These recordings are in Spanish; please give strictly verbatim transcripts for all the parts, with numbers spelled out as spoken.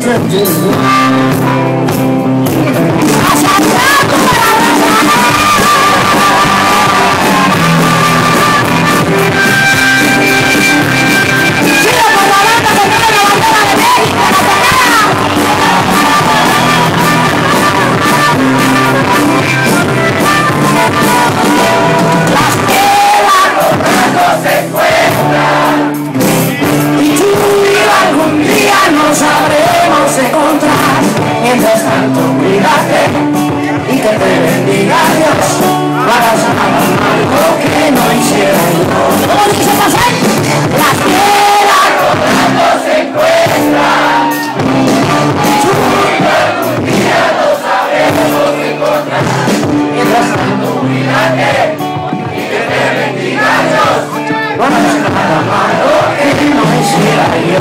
Mientras tanto, cuídate y que te bendiga Dios. No hagas nada malo que no hiciera yo. ¿Cómo dice pasar? Las piedras rodando se encuentran. Tú algún día lo sabremos encontrar. Mientras tanto, cuídate y que te bendiga Dios. No hagas nada malo que no hiciera yo.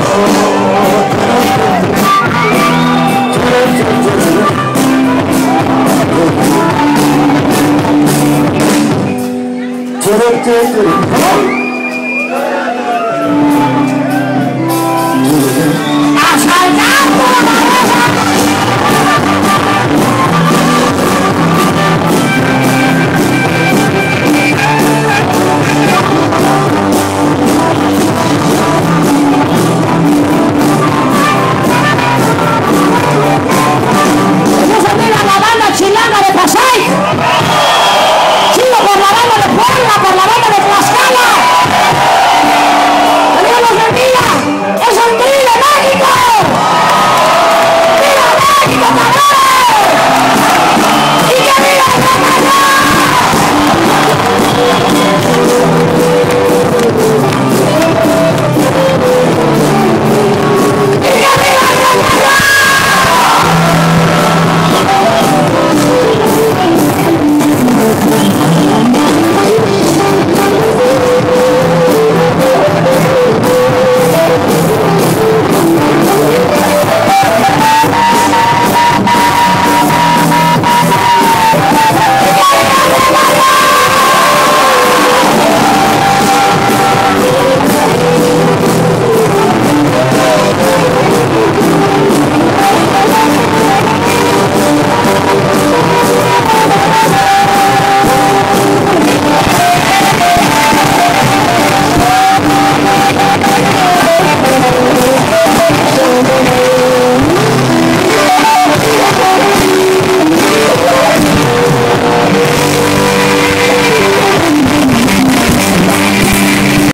Come on.